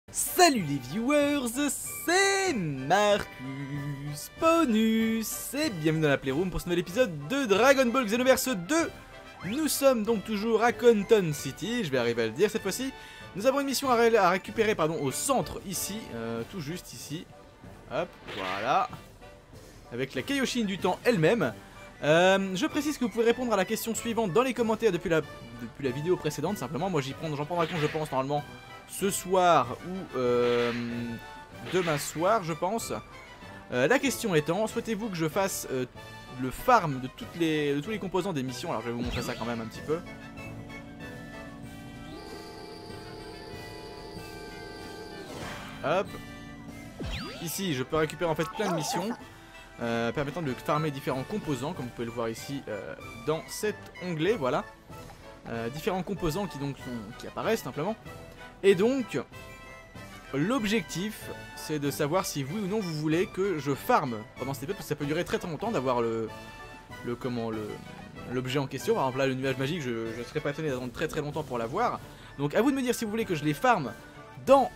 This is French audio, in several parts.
Salut les viewers, c'est Marcus Ponus et bienvenue dans la Playroom pour ce nouvel épisode de Dragon Ball Xenoverse 2. Nous sommes donc toujours à Conton City, je vais arriver à le dire cette fois-ci. Nous avons une mission à récupérer au centre ici, tout juste ici. Hop, voilà. Avec la Kaioshin du temps elle-même. Je précise que vous pouvez répondre à la question suivante dans les commentaires depuis la vidéo précédente. Simplement, moi j'en prendrai compte, je pense, normalement ce soir ou demain soir, je pense. La question étant, souhaitez-vous que je fasse le farm de tous les composants des missions? Alors je vais vous montrer ça quand même un petit peu. Hop. Ici, je peux récupérer en fait plein de missions permettant de farmer différents composants, comme vous pouvez le voir ici dans cet onglet, voilà. Différents composants qui apparaissent simplement. Et donc, l'objectif, c'est de savoir si oui ou non vous voulez que je farme pendant cet épisode, parce que ça peut durer très longtemps d'avoir l'objet en question. Par exemple là, le nuage magique, je serais pas étonné d'attendre très longtemps pour l'avoir. Donc à vous de me dire si vous voulez que je les farme dans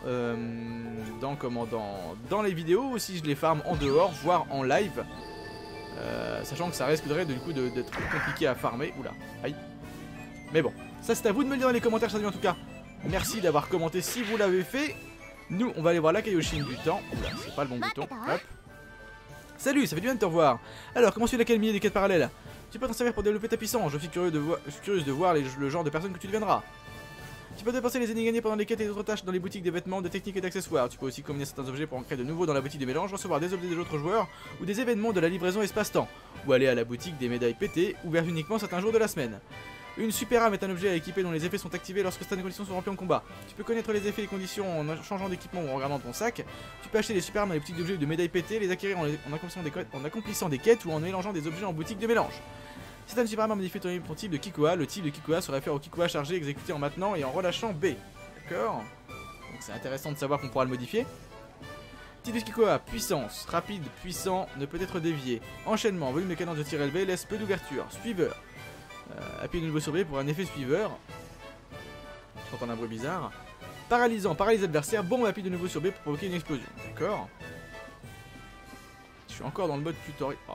les vidéos, ou si je les farme en dehors, voire en live. Sachant que ça risquerait du coup d'être compliqué à farmer. Oula, aïe. Mais bon, ça c'est à vous de me le dire dans les commentaires, chers amis, en tout cas. Merci d'avoir commenté si vous l'avez fait. Nous, on va aller voir la Kaioshin du temps. Oula, c'est pas le bon bouton. Hop. Salut, ça fait du bien de te revoir. Alors, comment suit l'académie des quêtes parallèles? Tu peux t'en servir pour développer ta puissance. Je suis curieuse de voir le genre de personne que tu deviendras. Tu peux dépenser les ennemis gagnés pendant les quêtes et d'autres tâches dans les boutiques de vêtements, de techniques et d'accessoires. Tu peux aussi combiner certains objets pour en créer de nouveaux dans la boutique de mélange, recevoir des objets des autres joueurs ou des événements de la livraison espace-temps. Ou aller à la boutique des médailles pétées, ouverte uniquement certains jours de la semaine. Une super arme est un objet à équiper dont les effets sont activés lorsque certaines conditions sont remplies en combat. Tu peux connaître les effets et conditions en changeant d'équipement ou en regardant ton sac. Tu peux acheter des super armes dans les boutiques d'objets ou de médailles pétées, les acquérir en accomplissant des quêtes ou en mélangeant des objets en boutique de mélange. Certaines super armes modifient ton type de Kikoa. Le type de Kikoa se réfère au Kikoa chargé exécuté en maintenant et en relâchant B. D'accord. Donc c'est intéressant de savoir qu'on pourra le modifier. Type de Kikoa, puissance, rapide, puissant, ne peut être dévié. Enchaînement, volume de cadence de tir élevé, laisse peu d'ouverture. Suiveur. Appuyez de nouveau sur B pour un effet suiveur. J'entends un bruit bizarre. Paralysant, paralyse l'adversaire. Bombe, appuie de nouveau sur B pour provoquer une explosion. D'accord. Je suis encore dans le mode tutoriel. Oh.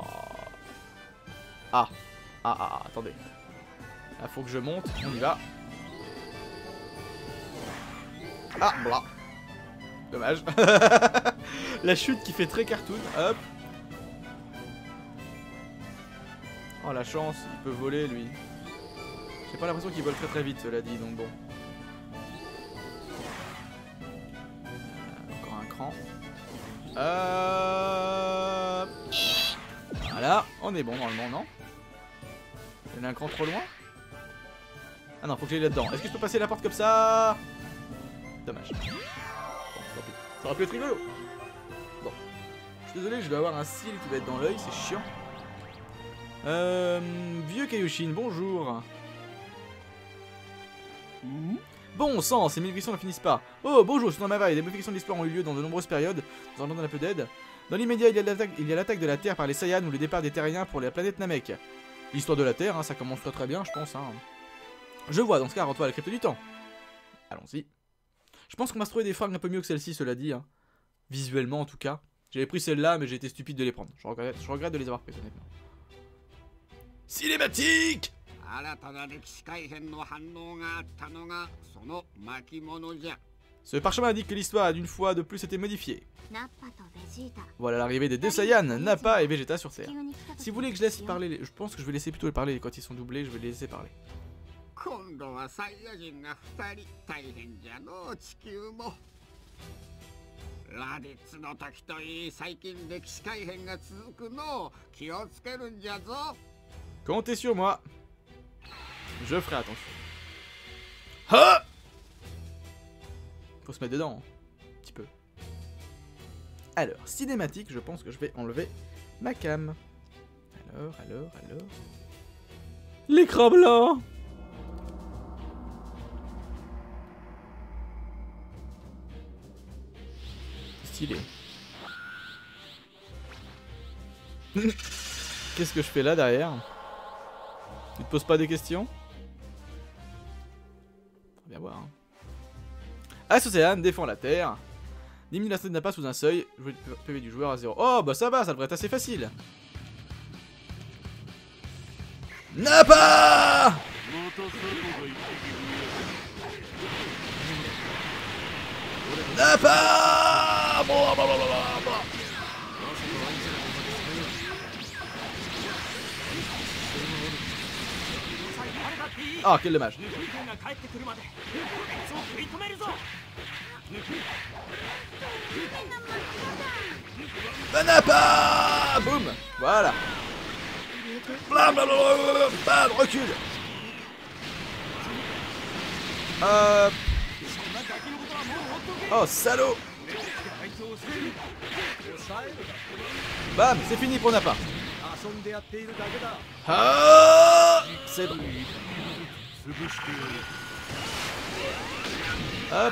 Attendez. Là, faut que je monte. On y va. Ah, blah. Dommage. La chute qui fait très cartoon. Hop. Oh, la chance, il peut voler lui. J'ai pas l'impression qu'il vole très vite, cela dit, donc bon. Encore un cran. Voilà, on est bon normalement, non? Il y en a un cran trop loin? Ah non, faut que j'aille là-dedans. Est-ce que je peux passer la porte comme ça? Dommage. Bon, tant pis. Ça aurait pu être rigolo. Bon. Je suis désolé, je vais avoir un cil qui va être dans l'œil, c'est chiant. Vieux Kaioshin, bonjour. Bon sang, ces modifications ne finissent pas. Oh, bonjour, c'est dans ma vaille. Des modifications de l'histoire ont eu lieu dans de nombreuses périodes. Nous en demandons un peu d'aide. Dans l'immédiat, il y a l'attaque de la Terre par les Saiyans ou le départ des Terriens pour la planète Namek. L'histoire de la Terre, hein, ça commence très bien, je pense. Hein. Je vois, dans ce cas, rends-toi à la crypte du temps. Allons-y. Je pense qu'on va se trouver des fringues un peu mieux que celle-ci, cela dit. Hein. Visuellement, en tout cas. J'avais pris celle-là, mais j'ai été stupide de les prendre. Je regrette de les avoir prises, honnêtement. Cinématique! Ce parchemin indique que l'histoire a d'une fois de plus été modifiée. Voilà l'arrivée des deux Saiyans, Nappa et Vegeta sur Terre. Si vous voulez que je laisse parler, je pense que je vais laisser plutôt parler quand ils sont doublés, je vais les laisser parler. Comptez sur moi. Je ferai attention. Ah! Faut se mettre dedans, hein. Un petit peu. Alors, cinématique, je pense que je vais enlever ma cam. Alors. L'écran blanc! Stylé. Qu'est-ce que je fais là derrière? Tu te poses pas des questions? On va bien voir. Hein. Asocéane défend la Terre. Diminue la santé de Nappa sous un seuil. Jouer le PV du joueur à 0. Oh bah ça va, ça devrait être assez facile. Nappa! Nappa! Ah, quel dommage. Nappa! Boum! Voilà. Blablabla, bam, recule. Oh, salaud! Bam, c'est fini pour Nappa. Ah, c'est bon. Hop.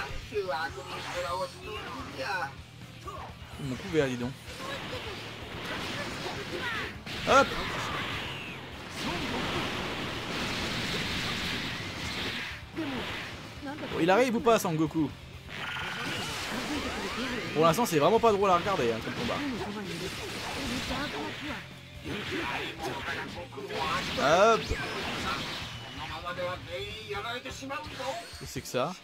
Mon couvert, dis donc. Hop. Bon, il arrive ou pas, Sangoku? Pour l'instant, c'est vraiment pas drôle à regarder, hein, comme combat. Hop. Qu'est-ce que c'est que ça?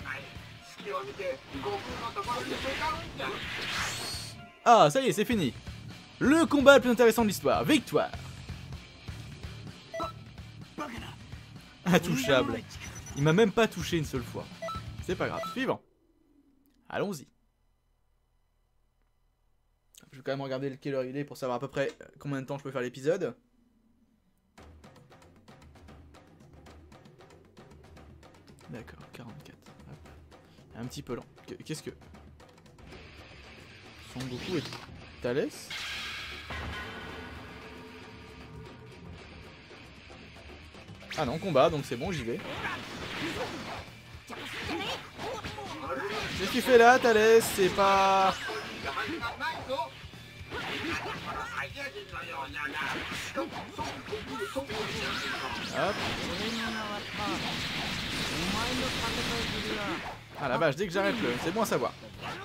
Ah, ça y est, c'est fini. Le combat le plus intéressant de l'histoire. Victoire. Intouchable. Il m'a même pas touché une seule fois. C'est pas grave. Suivant. Allons-y. Je vais quand même regarder quelle heure il est pour savoir à peu près combien de temps je peux faire l'épisode. D'accord, 44. Hop. Un petit peu lent. Qu'est-ce que... Son Goku et Thalès. Ah non, combat, donc c'est bon, j'y vais. Qu'est-ce que tu fais là, Thalès? C'est pas... Hop. Ah la vache, dès que j'arrête le... C'est bon à savoir.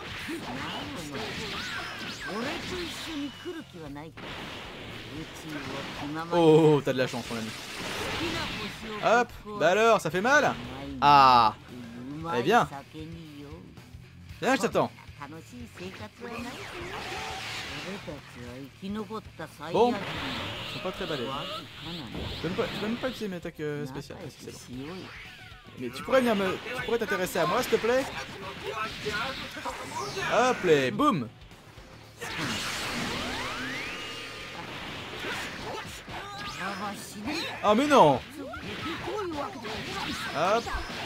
Oh, t'as de la chance, mon ami. Hop, bah alors, ça fait mal? Ah. Allez, viens. Viens, je t'attends. Bon, ils sont pas très balèzes. Je peux même pas utiliser mes attaques spéciales. Si c'est bon. Mais tu pourrais venir me... Tu pourrais t'intéresser à moi, s'il te plaît? Hop là, boum. Ah mais non. Hop.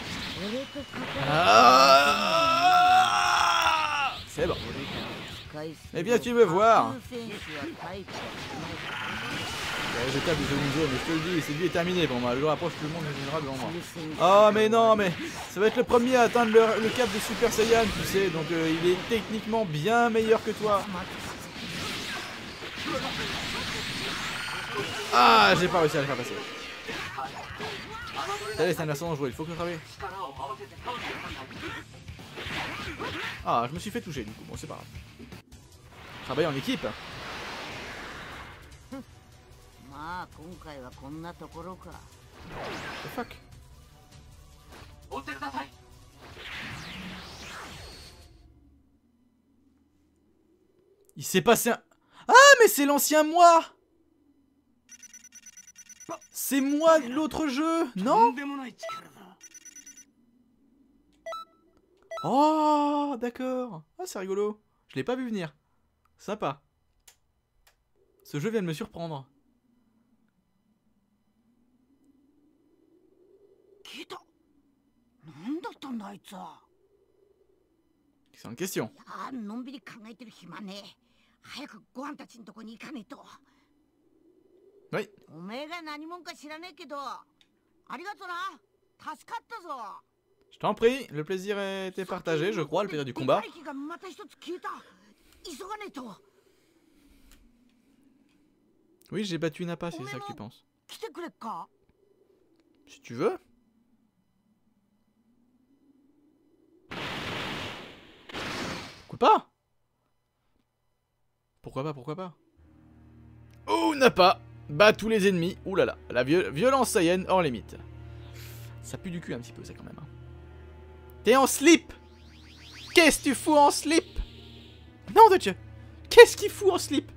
Ah, c'est bon. Eh bien, tu veux voir? Je tape les Zoninzo, mais je te le dis, c'est lui est terminé pour moi. Je rapproche tout le monde viendra devant moi. Oh mais non, mais ça va être le premier à atteindre le cap de Super Saiyan, tu sais, donc il est techniquement bien meilleur que toi. Ah, j'ai pas réussi à le faire passer. Allez, c'est un versant dangereux, il faut que je travaille. Ah, je me suis fait toucher du coup, bon c'est pas grave. Travailler en équipe. The fuck. Il s'est passé un... Ah, mais c'est l'ancien moi. C'est moi de l'autre jeu, non? Oh, d'accord. Ah, c'est rigolo. Je l'ai pas vu venir. Sympa. Ce jeu vient de me surprendre. C'est une question. Oui. Je t'en prie, le plaisir était partagé, je crois, le plaisir du combat. Oui, j'ai battu Nappa, c'est ça que tu penses. Si tu veux. Pourquoi pas? Pourquoi pas, pourquoi pas? Oh, n'a pas. Bat tous les ennemis. Ouh là là. La violence saïenne hors limite. Ça pue du cul un petit peu, ça, quand même. Hein. T'es en slip! Qu'est-ce que tu fous en slip? Non de Dieu! Qu'est-ce qu'il fout en slip?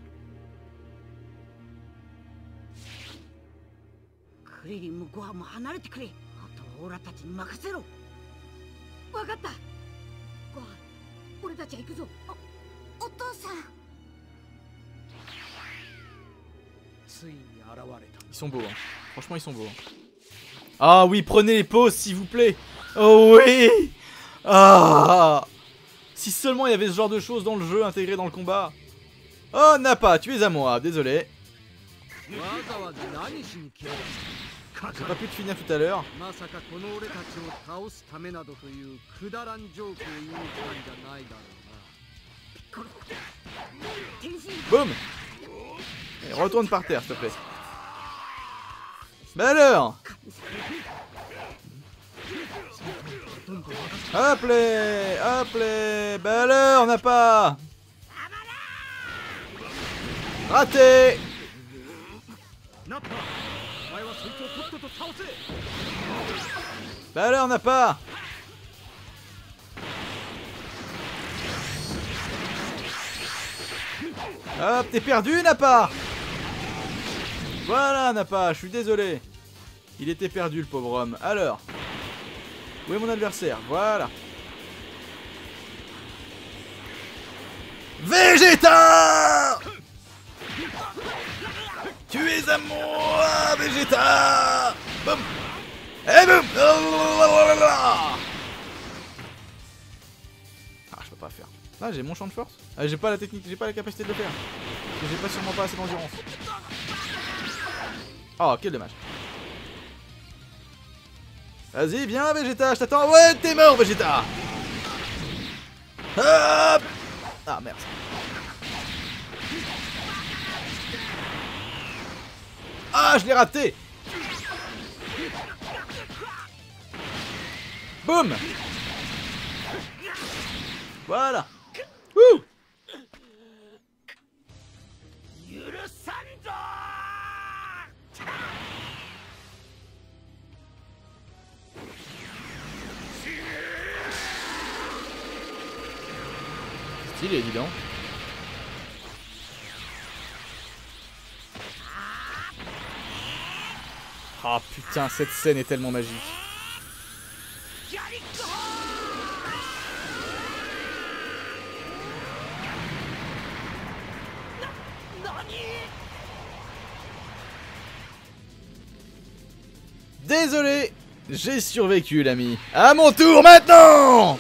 Ils sont beaux, hein. Franchement, ils sont beaux. Hein. Ah oui, prenez les pauses, s'il vous plaît. Oh oui. Ah. Si seulement il y avait ce genre de choses dans le jeu, intégré dans le combat. Oh, Nappa, tu es à moi, désolé. J'ai pas pu te finir tout à l'heure. Boum. Et retourne par terre, s'il te plaît. Bah alors. Hop les. Hop les. Bah alors, on n'a pas. Raté. Bah alors, on n'a pas. Hop, t'es perdu, Nappa. Voilà, Nappa, je suis désolé. Il était perdu, le pauvre homme. Alors, où est mon adversaire? Voilà. Vegeta! Tu es à moi, Vegeta! Boum! Et boum! Ah, je peux pas faire. Ah, j'ai mon champ de force. Ah, j'ai pas la technique, j'ai pas la capacité de le faire. J'ai pas sûrement pas assez d'endurance. Oh, quel dommage. Vas-y, viens, Vegeta, je t'attends. Ouais, t'es mort, Vegeta. Hop. Ah, merde. Ah, je l'ai raté. Boum. Voilà. Wouh. Stylé, dis donc. Ah putain, cette scène est tellement magique. Désolé, j'ai survécu, l'ami. À mon tour maintenant.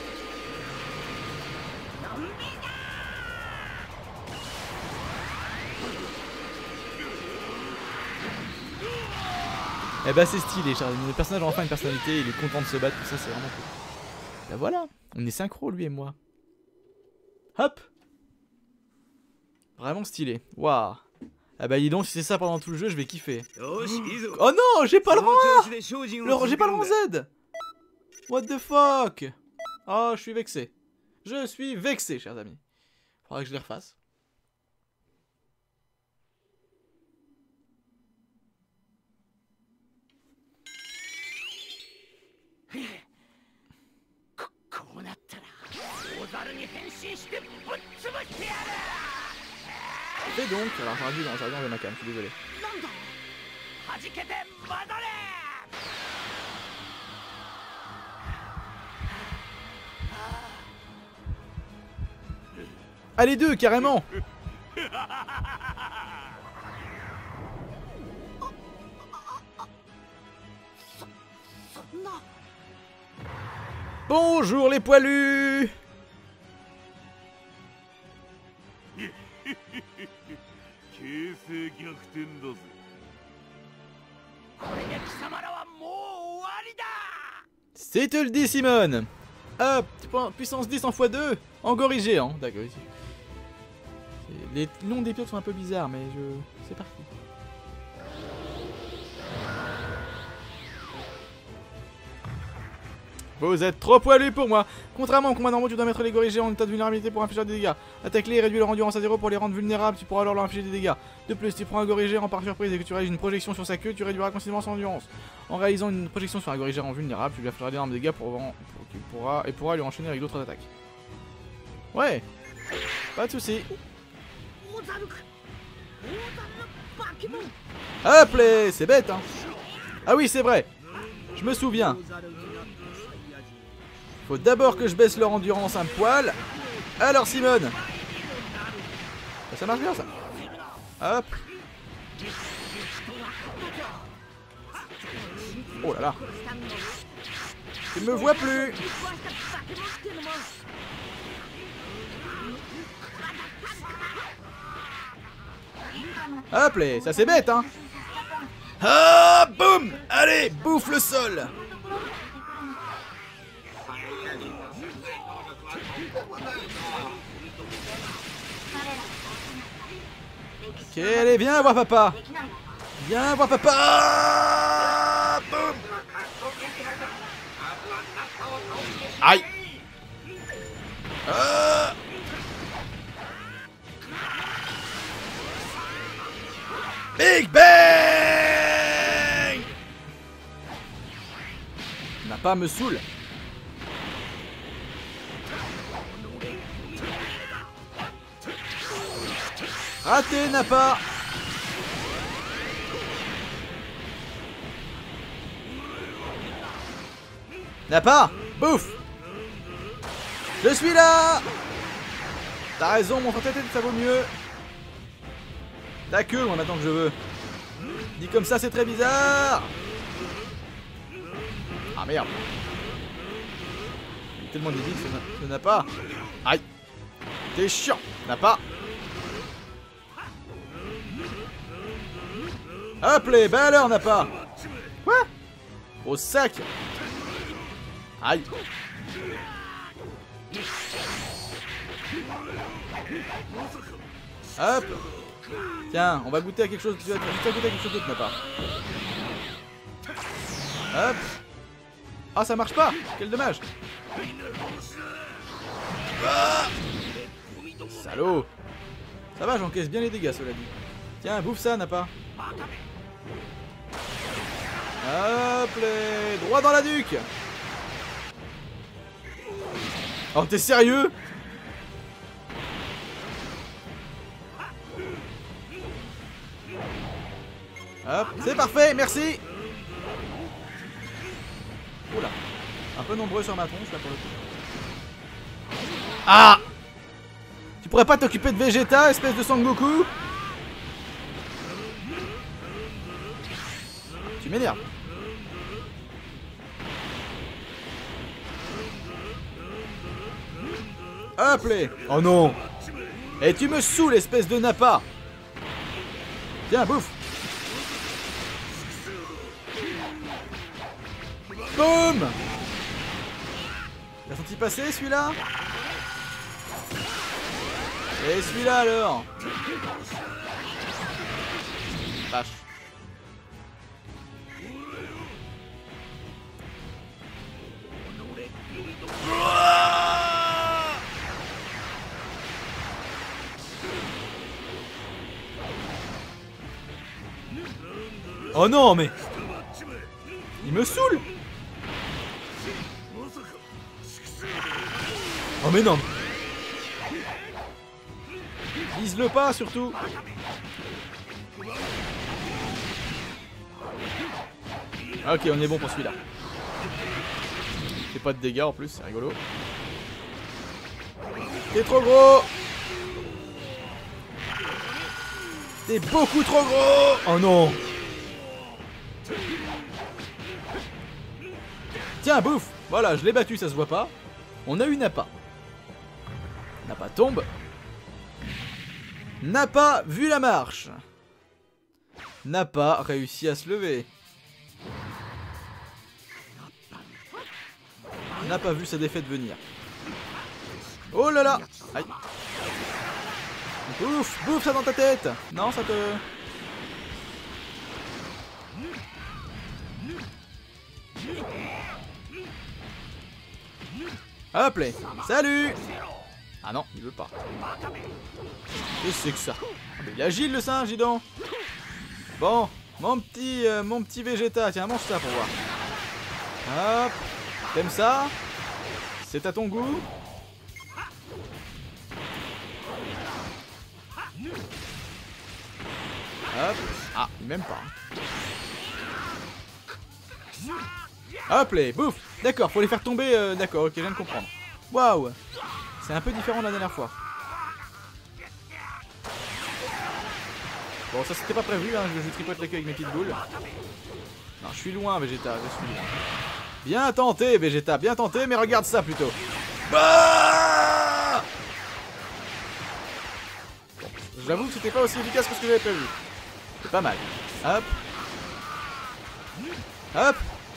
Eh bah c'est stylé, le personnage a enfin une personnalité, il est content de se battre, tout ça c'est vraiment cool. Bah voilà, on est synchro lui et moi. Hop. Vraiment stylé, waouh. Ah bah dis donc, si c'est ça pendant tout le jeu, je vais kiffer. Oh non, j'ai pas le rang A. J'ai pas le rang Z. What the fuck. Oh, je suis vexé. Je suis vexé, chers amis. Faudra que je les refasse. Et donc, alors j'aurais dû enlever ma cam, je suis désolé. Allez deux, carrément. Bonjour les poilus. C'est te le dit, Simone. Hop, puissance 10 en x2, en gorille géant. D'accord. Les noms des pilotes sont un peu bizarres, mais c'est parti. Vous êtes trop poilu pour moi. Contrairement au combat normal, tu dois mettre les gorilles géants en état de vulnérabilité pour infliger des dégâts. Attaque-les et réduis leur endurance à 0 pour les rendre vulnérables, tu pourras alors leur infliger des dégâts. De plus, si tu prends un gorille géant par surprise et que tu réalises une projection sur sa queue, tu réduiras considérablement son endurance. En réalisant une projection sur un gorille géant vulnérable, tu lui infligeras d'énormes dégâts qu'il pourra lui enchaîner avec d'autres attaques. Ouais, pas de soucis. Hop là, c'est bête hein. Ah oui, c'est vrai. Je me souviens. Faut d'abord que je baisse leur endurance un poil. Alors Simone. Ça marche bien ça. Hop. Oh là là. Tu me vois plus. Hop là, ça c'est bête hein. Ah boum. Allez, bouffe le sol. Ok, allez, viens voir papa. Viens voir papa. Boum. Aïe. Big Bang. N'a pas me saoule. Raté, n'a pas. N'a pas. Bouffe. Je suis là. T'as raison, mon frère, ça vaut mieux. Ta queue, on attend que je veux. Dit comme ça, c'est très bizarre. Ah merde. Il est tellement débile, ça n'a pas. Aïe. T'es chiant. N'a pas. Hop les, bah alors n'a pas. Quoi? Au sac. Aïe. Hop. Tiens, on va goûter à quelque chose. Tu vas goûter à quelque chose d'autre, n'a pas. Hop. Ah, ça marche pas. Quel dommage. Ah. Salaud. Ça va, j'encaisse bien les dégâts, cela dit. Tiens, bouffe ça, n'a pas. Hop les... Droit dans la nuque. Oh, t'es sérieux? Hop, c'est parfait, merci. Oula. Un peu nombreux sur ma tronche, là, pour le coup. Ah! Tu pourrais pas t'occuper de Vegeta, espèce de Sangoku? Tu m'énerves. Hop les. Oh non. Et tu me saoules, espèce de Nappa. Tiens, bouffe. Boum. T'as senti passer celui-là? Et celui-là alors? Vache. Oh non mais... Il me saoule. Oh mais non. Vise-le pas surtout. Ok, on est bon pour celui-là. Fait pas de dégâts en plus, c'est rigolo. T'es trop gros. T'es beaucoup trop gros. Oh non. Tiens, bouffe. Voilà, je l'ai battu, ça se voit pas. On a eu Nappa. Nappa tombe. Nappa vu la marche. Nappa réussit à se lever. N'a pas vu sa défaite venir. Oh là là. Aïe. Bouffe, bouffe ça dans ta tête. Non, ça te... Hop là. Salut. Ah non, il veut pas. Qu'est-ce que c'est que ça? Ah, mais il est agile le singe, dis donc. Bon, mon petit Vegeta, tiens, mange ça pour voir. Hop. T'aimes ça? C'est à ton goût? Hop. Ah, il m'aime pas. Hop là, bouffe. D'accord, faut les faire tomber. D'accord, ok, je viens de comprendre. Waouh. C'est un peu différent de la dernière fois. Bon, ça c'était pas prévu, hein, je tripote la queue avec mes petites boules. Non, je suis loin, Vegeta, je suis loin. Bien tenté, Vegeta, bien tenté, mais regarde ça plutôt. Bah, bon, j'avoue que c'était pas aussi efficace que ce que j'avais prévu. C'est pas mal. Hop. Hop.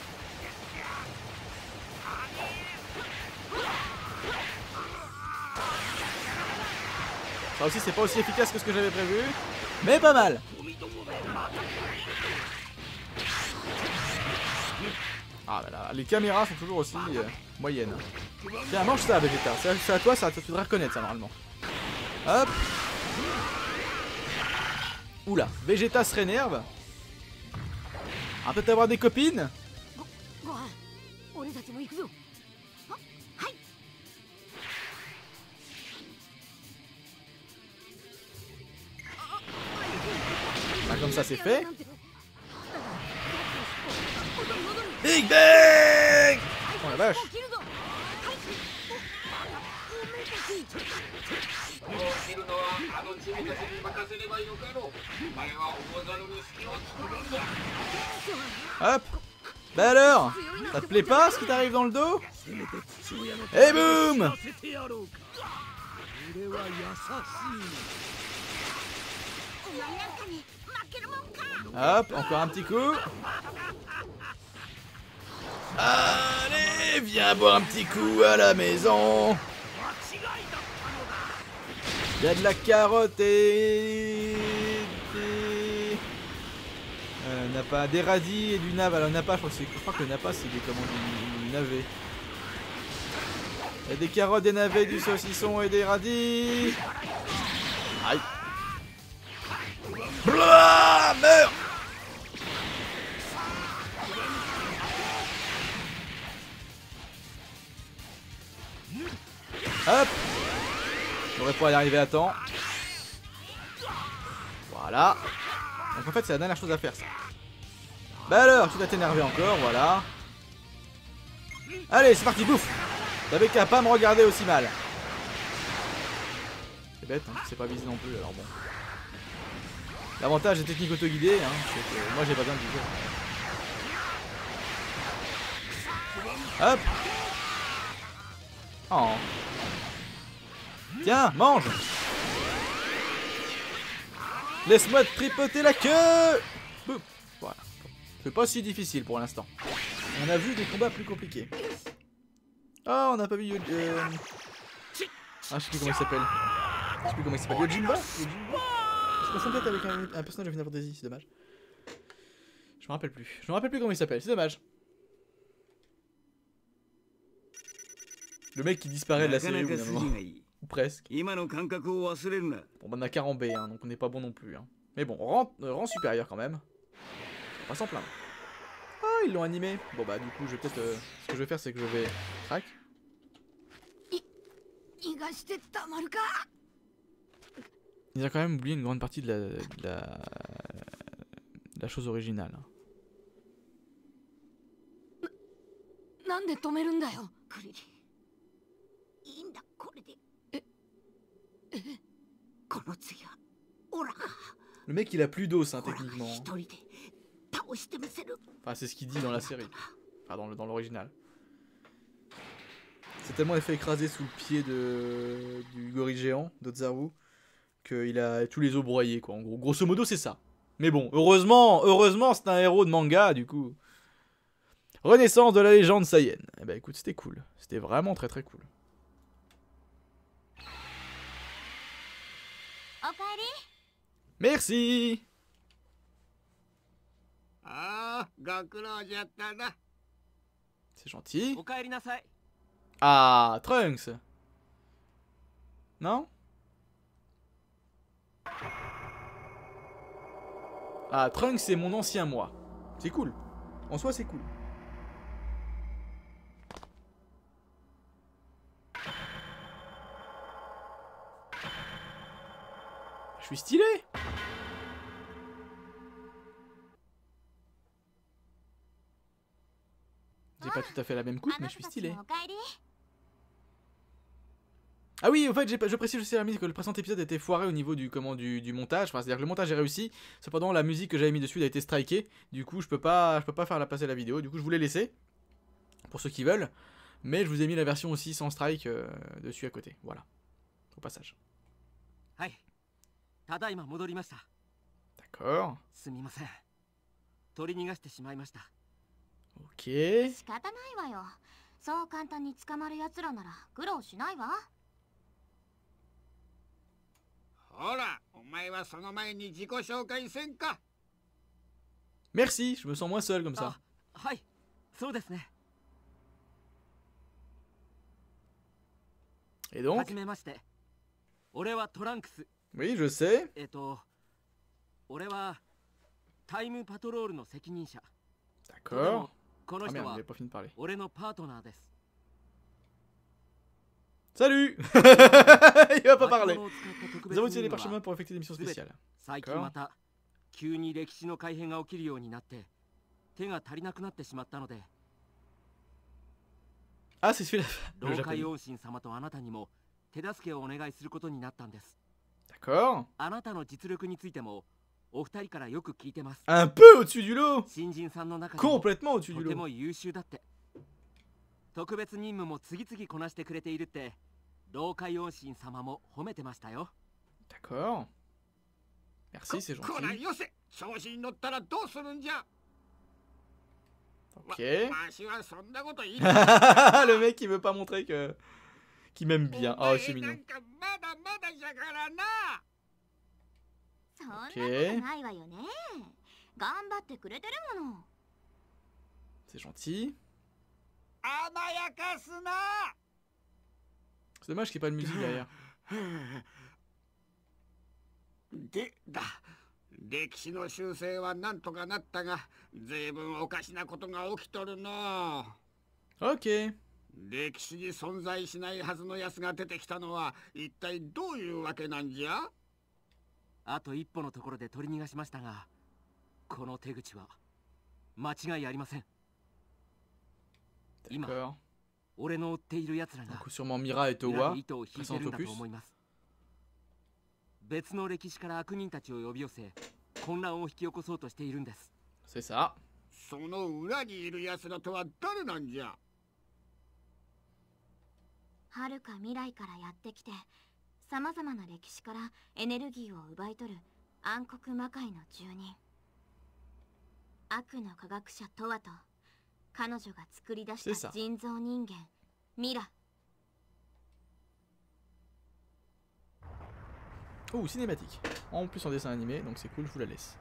Ça aussi c'est pas aussi efficace que ce que j'avais prévu. Mais pas mal. Ah bah là, les caméras sont toujours aussi moyennes. Tiens, mange ça, Vegeta. C'est à toi, ça, tu devrais reconnaître ça normalement. Hop. Oula, Vegeta se rénerve. Ah, peut-être avoir des copines. Ah, comme ça c'est fait. Big Bang! Oh la vache! Hop! Bah alors? Ça te plaît pas ce qui t'arrive dans le dos? Et boum! Hop, encore un petit coup. Allez, viens boire un petit coup à la maison. Il y a de la carotte et... n'a pas des radis et du nav. Alors napa, je crois que le napa c'est des commandes du navet. Il y a des carottes, des navets, du saucisson et des radis. Aïe. Blah, meurs. Hop. J'aurais pas y arriver à temps. Voilà. Donc en fait c'est la dernière chose à faire ça. Bah alors, tu vas t'énerver encore, voilà. Allez, c'est parti, bouffe. T'avais qu'à pas me regarder aussi mal. C'est bête, hein, c'est pas visé non plus, alors bon. L'avantage des techniques auto-guidées, hein, c'est que moi j'ai pas besoin de viser. Hop. Oh. Tiens, mange. Laisse-moi te tripoter la queue. Boum. Voilà. C'est pas si difficile pour l'instant. On a vu des combats plus compliqués. Oh, on n'a pas vu... Ah, je sais plus comment il s'appelle. Je sais plus comment il s'appelle. Yojimba. Je confonds peut-être avec un personnage de Final Fantasy, c'est dommage. Je me rappelle plus. Je me rappelle plus comment il s'appelle, c'est dommage. Le mec qui disparaît de la série ou presque. Bon, on a 40 B, hein, donc on n'est pas bon non plus. Hein. Mais bon, rang supérieur quand même. On va pas s'en plaindre. Ah, ils l'ont animé. Bon bah du coup, je vais peut-être... ce que je vais faire, c'est que je vais... Crac. Ils ont quand même oublié une grande partie de la chose originale. Le mec il a plus d'os hein, techniquement. Enfin c'est ce qu'il dit dans la série. Enfin dans l'original. C'est tellement fait écraser sous le pied du gorille géant d'Otzaru qu'il a tous les os broyés quoi. En gros, grosso modo c'est ça. Mais bon, heureusement c'est un héros de manga du coup. Renaissance de la légende Saiyan. Eh ben écoute, c'était cool. C'était vraiment très très cool. Merci. C'est gentil. Ah, Trunks. Non? Ah, Trunks, c'est mon ancien moi. C'est cool. En soi, c'est cool. Je suis stylé. J'ai pas tout à fait la même coupe, mais je suis stylé. Ah oui, en fait, je précise aussi à que le précédent épisode était foiré au niveau du montage. Enfin, c'est-à-dire que le montage est réussi. Cependant, la musique que j'avais mis dessus a été strikée. Du coup, je peux pas faire passer la vidéo. Du coup, je voulais laisser pour ceux qui veulent. Mais je vous ai mis la version aussi sans strike dessus à côté. Voilà. Au passage. D'accord. Ok. 仕方ないわよ。そう簡単に捕まる奴らなら苦労しないわ。 ほら、お前はその前に自己紹介せんか。 Merci, je me sens moins seul comme ça. はい、そうですね。 Et donc? はじめまして。俺はトランクス。 Oui, je sais. 俺はタイムパトロールの責任者。 D'accord. この Ah 人 merde, は j'ai pas fini de parler. 俺のパートナーです。 Salut. Il va pas parler. Nous avons utilisé les parchemins pour effectuer des missions spéciales. 最近また急に歴史の改変が起きるようになって手が足りなくなってしまったので。 Ah, c'est celui-là. 老海王神様とあなたにも手助けをお願いすることになったんです。 D'accord. あなたの実力についてもお二人からよく聞いてます。 Un peu au-dessus du lot. 新人さんの中でも Complètement au-dessus と du ても lot. 優秀だって。特別任務も次々こなしてくれているって老海王神様も褒めてましたよ。 D'accord. Merci, c'est こら gentil. よせ、調子に乗ったらどうするんじゃ。 Ok. わしはそんなこと言い Le mec qui veut pas montrer que qu'il m'aime bien. お Oh, 前 c'est な mignon. んかまだまだじゃからな。 そんなことないわよね。頑張ってくれてるもの。 C'est gentil. 甘やかすな。 C'est dommage qu'il n'y ait pas de musique derrière. でだ、歴史の修正はなんとかなったが、随分おかしなことが起きとるの。 Ok. 歴史に存在しないはずのやつが出てきたのは一体どういうわけなんじゃ。 あと一歩のところで取り逃がしましたが、この手口は間違いありません。 D'accord. 俺の追っている奴らが Donc sûrement Mira et 裏 Towa. で糸を引いてるんだと思います。別の歴史から悪人たちを呼び寄せ、混乱を引き起こそうとしているんです。 C'est ça. その裏にいる奴らとは誰なんじゃ。 はるか未来からやってきて、さまざまな歴史からエネルギーを奪い取る暗黒魔界の住人。悪の科学者トワと彼女が作り出した人造人間ミラ。 Oh, cinématique. En plus en dessin animé, donc c'est cool, je vous la laisse.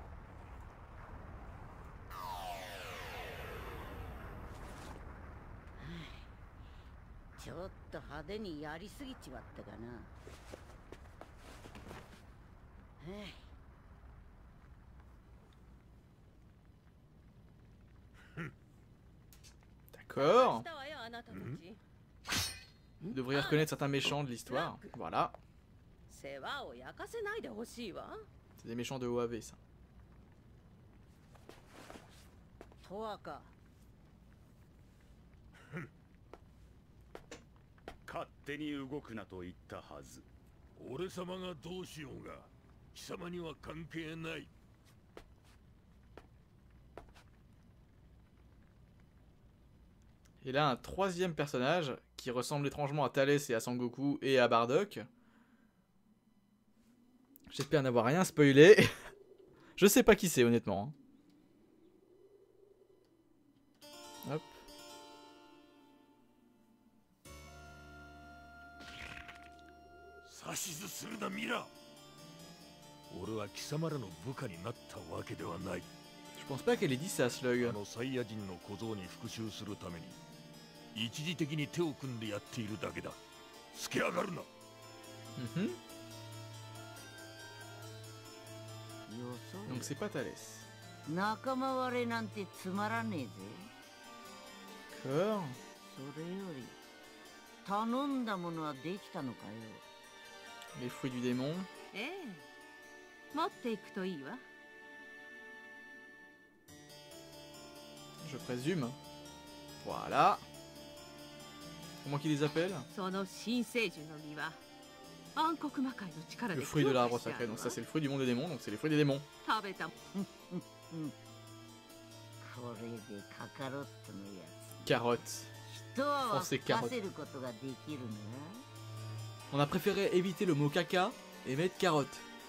ちょっと派手にやりすぎちまったかな。 D'accord. Vous devriez reconnaître certains méchants de l'histoire. Voilà. C'est des méchants de OAV, ça. トワか。 勝手に動くなと言ったはず。 俺様がどうしようが貴様には関係ない。 Et là, un troisième personnage qui ressemble étrangement à Thalès et à Sangoku et à Bardock. J'espère n'avoir rien spoilé. Je sais pas qui c'est, honnêtement. Hop. 指図するなミラ。俺は貴様らの部下になったわけではない。 Je pense pas qu'elle ait dit ça, Slug. あのサイヤ人の小僧に復讐するために一時的に手を組んでやっているだけだ。つけ上がるな。 Mhm. よそ Donc c'est pas Thalès. 仲間割れなんてつまらねえぜ。 D'accord. それより頼んだものはできたのかよ。 Les fruits du démon. ええ、持っていくといいわ。 Je présume. Voilà. Comment qu'il les appelle? その新生樹の実は暗黒魔界の力 Le で fruit de 強化 l'arbre してあ sacré. る Donc わ。 ça c'est le fruit du monde des démons. Donc c'est les fruits des démons. 食べた。 これでカカロットのや Carotte. つ人は Français 沸か carotte. せることができるな。 On a préféré éviter le mot caca et mettre carotte.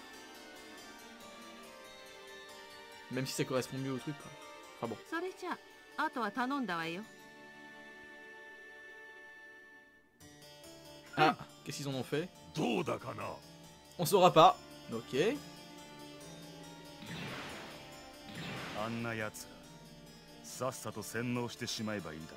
Même si ça correspond mieux au truc quoi. Enfin bon. それじゃあ、あとは頼んだわよ。 Ah, qu'est-ce qu'ils en ont fait? どうだかな。 On saura pas. Ok. あんなやつらさっさと洗脳してしまえばいいだろ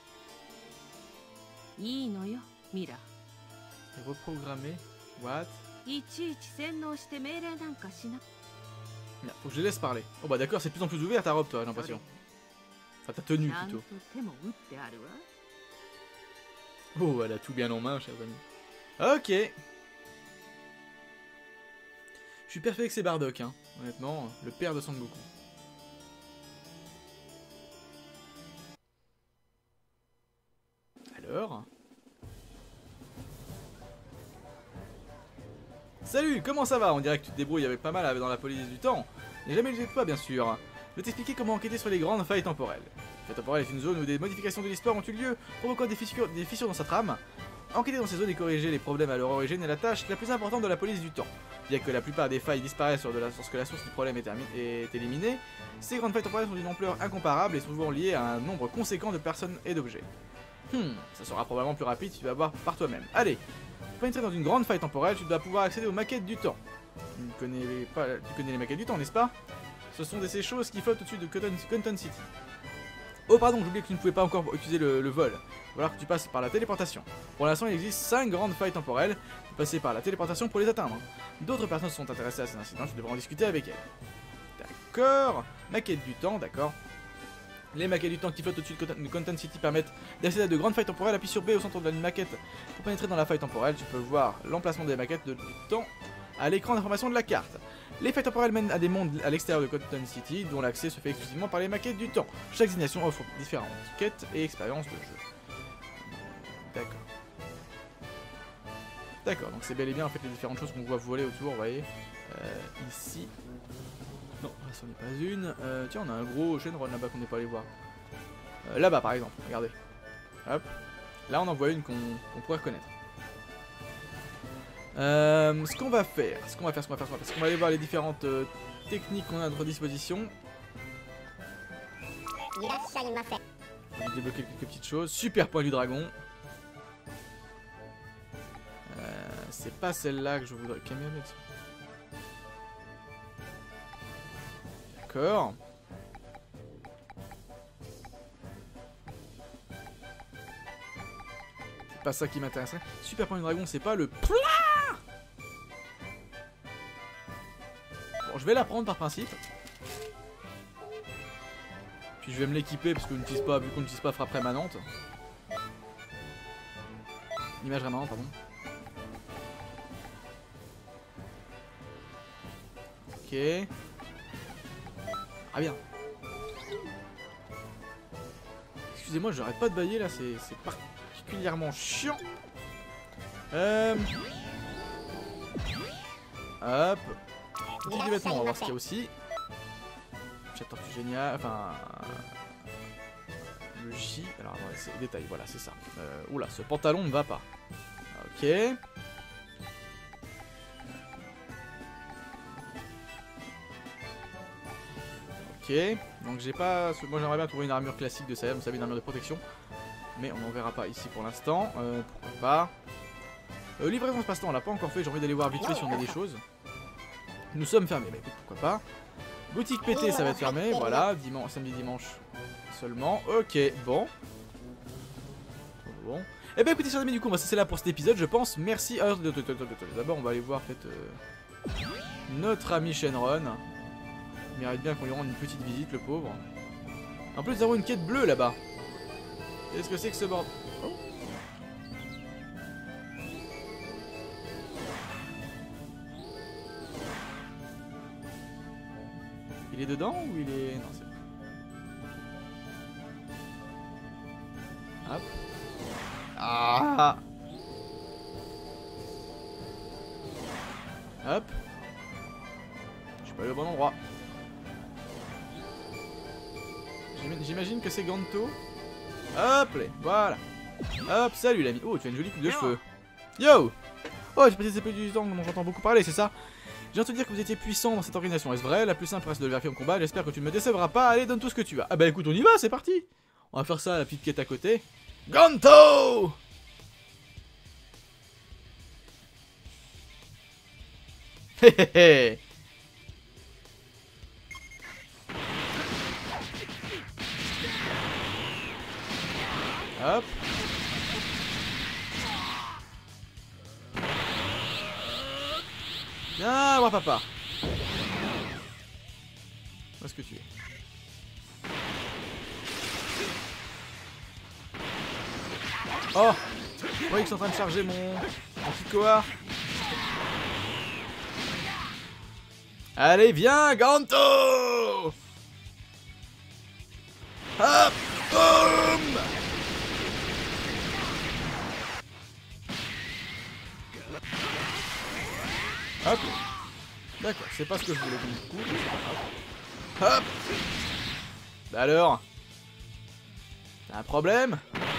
いいのよ、ミラ。 Reprogrammer. What? いちいち洗脳して命令なんかしな。 Merde, faut que je les laisse parler. Oh bah d'accord, c'est de plus en plus ouvert ta robe toi, j'ai l'impression. Enfin ta tenue ちゃんと plutôt. 手も打ってあるわ。 Oh, elle a tout bien en main, chers amis. Ok. Je suis persuadé que c'est Bardock, hein. Honnêtement, le père de Sangoku. Alors. Salut, comment ça va? On dirait que tu te débrouilles avec pas mal dans la police du temps. N'est jamais le pas, bien sûr. Je vais t'expliquer comment enquêter sur les grandes failles temporelles. La faille temporelle est une zone où des modifications de l'histoire ont eu lieu, provoquant des fissures dans sa trame. Enquêter dans ces zones et corriger les problèmes à leur origine est la tâche la plus importante de la police du temps. Bien que la plupart des failles disparaissent lorsque la source du problème est éliminée, ces grandes failles temporelles sont d'une ampleur incomparable et souvent liées à un nombre conséquent de personnes et d'objets. Ça sera probablement plus rapide si tu vas voir par toi-même. Allez, pour pénétrer dans une grande faille temporelle, tu dois pouvoir accéder aux maquettes tu connais les maquettes du temps, n'est-ce pas? Ce sont ces choses qui flottent au-dessus de Conton City. Oh pardon, j'oubliais que tu ne pouvais pas encore utiliser le vol. Il va falloir que tu passes par la téléportation. Pour l'instant, il existe 5 grandes failles temporelles. Tu peux passer par la téléportation pour les atteindre. D'autres personnes sont intéressées à ces incidents, tu devras en discuter avec elles. D'accord. Maquette du temps, d'accord. Les maquettes du temps qui flottent au-dessus de Conton City permettent d'accéder à de grandes failles temporelles. Appuie sur B au centre de la maquette. Pour pénétrer dans la faille temporelle, tu peux voir l'emplacement des maquettes du temps à l'écran d'information de la carte. Les failles temporelles mènent à des mondes à l'extérieur de Conton City, dont l'accès se fait exclusivement par les maquettes du temps. Chaque destination offre différentes quêtes et expériences de jeu. D'accord. D'accord, donc c'est bel et bien en fait les différentes choses qu'on voit voler autour, vous voyez. Ici. Non, là c'en est pas une. Tiens, on a un gros Shenron là-bas qu'on n'est pas allé voir. Là-bas par exemple, regardez. Hop. Là on en voit une qu'on pourrait reconnaître. Ce qu'on va faire, parce qu'on va aller voir les différentes techniques qu'on a à notre disposition. On va débloquer quelques petites choses. Super point du dragon. C'est pas celle-là que je voudrais. D'accord. C'est pas ça qui m'intéresserait. Super point du dragon, c'est pas le. Bon, je vais la prendre par principe. Puis je vais me l'équiper parce qu'on n'utilise pas, vu qu'on n'utilise pas frappe rémanente. Image rémanente, pardon. Ok. Ah bien. Excusez-moi, j'arrête pas de bailler là, c'est particulièrement chiant. Hop. Boutique des vêtements, on va voir ce qu'il y a aussi. Chat tortue génial, enfin... Le J, alors attendez, c'est détail, voilà, c'est ça. Oula, ce pantalon ne va pas. Ok. Ok, donc j'ai pas... Moi j'aimerais bien trouver une armure classique de Saya, vous savez, une armure de protection. Mais on n'en verra pas ici pour l'instant. Pourquoi pas. Livraison de passe-temps, on l'a pas encore fait, j'ai envie d'aller voir vite fait si on a des choses. Nous sommes fermés, bah écoute, pourquoi pas. Boutique pétée, ça va être fermé, voilà, samedi, dimanche seulement. Ok, bon. Bon. Eh ben écoutez chers amis, du coup on va se laisser là pour cet épisode je pense. Merci. Alors d'abord on va aller voir peut-être notre ami Shenron. Il mérite bien qu'on lui rende une petite visite le pauvre. En plus nous avons une quête bleue là-bas. Qu'est-ce que c'est que ce bordel? Oh. Il est dedans ou il est... Non c'est... Hop. Ah. Hop. Je suis pas allé au bon endroit. J'imagine que c'est Ganto. Hop là, voilà. Hop, salut l'ami. Oh, tu as une jolie coupe de cheveux. Yo. Oh, j'ai passé ces peu du temps dont j'entends beaucoup parler, c'est ça? J'ai entendu dire que vous étiez puissant dans cette organisation, est-ce vrai? La plus simple reste de le vérifier en combat, j'espère que tu ne me décevras pas. Allez, donne tout ce que tu as. Ah bah écoute, on y va, c'est parti. On va faire ça, la petite quête à côté. Ganto. Hehehe. Hop. Viens voir papa. Où est-ce que tu es? Oh, je croyais que je suis en train de charger mon petit Koa. Allez, viens, Ganto. Hop, boum. Hop. D'accord, c'est pas ce que je voulais du coup. Hop. Bah alors, t'as un problème?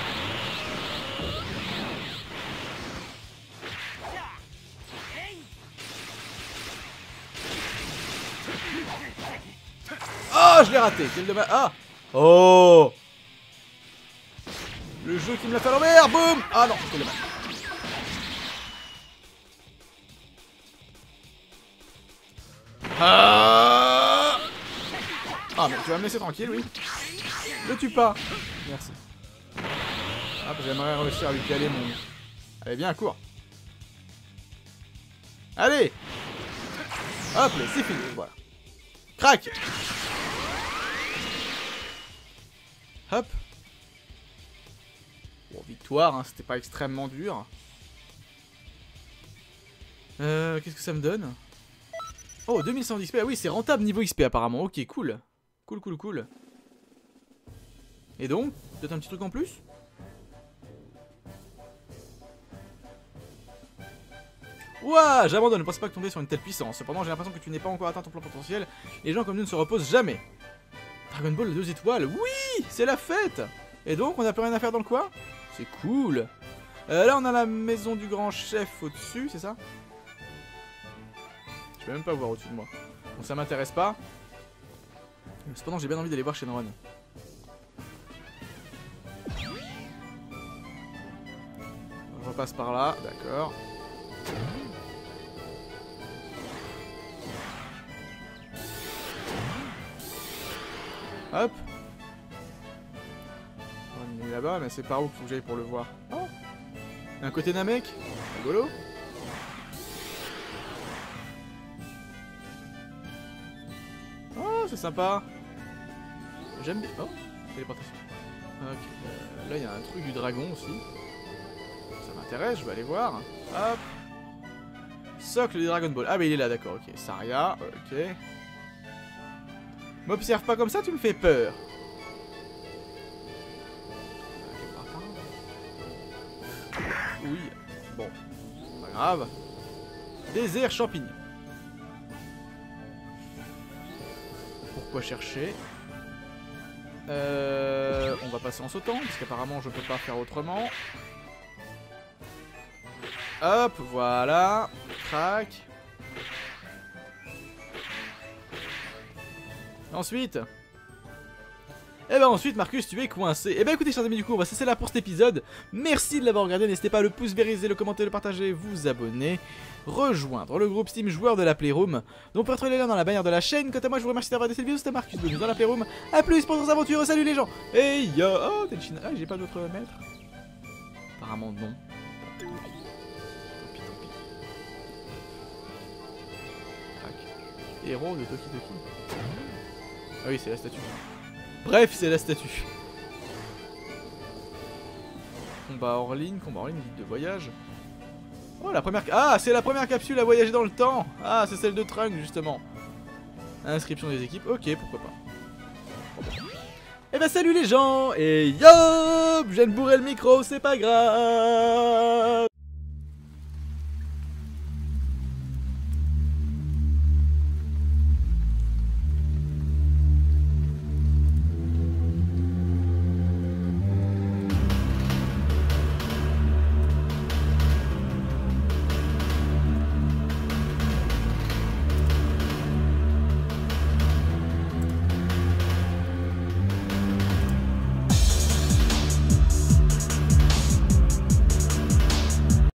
Oh, je l'ai raté, quel dommage. Ah. Oh. Le jeu qui me l'a fait à l'envers, boum. Ah non, quel dommage. Ah, mais tu vas me laisser tranquille, oui. Ne tue pas. Merci. Hop, j'aimerais réussir à lui caler mon... Allez, viens, cours. Allez. Hop, là, c'est fini, voilà. Crac. Hop. Bon, victoire, hein, c'était pas extrêmement dur. Qu'est-ce que ça me donne? Oh, 2100 XP, ah oui, c'est rentable niveau XP apparemment, ok, cool. Cool. Et donc, peut-être un petit truc en plus? Ouah, j'abandonne, ne pense pas que tomber sur une telle puissance. Cependant, j'ai l'impression que tu n'es pas encore atteint ton plein potentiel. Les gens comme nous ne se reposent jamais. Dragon Ball 2 étoiles, oui, c'est la fête. Et donc, on n'a plus rien à faire dans le coin? C'est cool. Là, on a la maison du grand chef au-dessus, c'est ça? Je peux même pas voir au-dessus de moi. Donc ça m'intéresse pas. Cependant, j'ai bien envie d'aller voir Shenron. Je repasse par là, d'accord. Hop. On est là-bas, mais c'est par où qu'il faut que j'aille pour le voir? Oh. Un côté Namek, rigolo. Oh, c'est sympa. J'aime bien. Oh, téléportation. Ok. Là, il y a un truc du dragon aussi. Ça m'intéresse, je vais aller voir. Hop. Socle du Dragon Ball. Ah, mais il est là, d'accord. Ok. Saria. Ok. M'observe pas comme ça, tu me fais peur. Oui. Bon. Pas grave. Désert champignon. Pourquoi chercher? On va passer en sautant, parce qu'apparemment je peux pas faire autrement. Hop, voilà. Crac. Ensuite. Et ben ensuite Marcus, tu es coincé. Et ben écoutez chers amis, du coup on va cesser là pour cet épisode. Merci de l'avoir regardé, n'hésitez pas à le pouce vériser, le commenter, le partager, vous abonner, rejoindre le groupe Steam joueur de la Playroom. Donc pour retrouver les liens dans la bannière de la chaîne. Quant à moi je vous remercie d'avoir regardé cette vidéo, c'était Marcus de dans la Playroom. A plus pour d'autres aventures, salut les gens. Et yo, oh Tenchina, ah j'ai pas d'autres maîtres. apparemment non. Tant pis, tant pis. Crac. Héros de Toki Toki. Ah oui, c'est la statue. Bref, c'est la statue. Combat hors ligne, guide de voyage. Oh, la première... Ah, c'est la première capsule à voyager dans le temps. Ah, c'est celle de Trunk, justement. Inscription des équipes, ok, pourquoi pas. Eh ben salut les gens, et yop, je viens de bourrer le micro, c'est pas grave.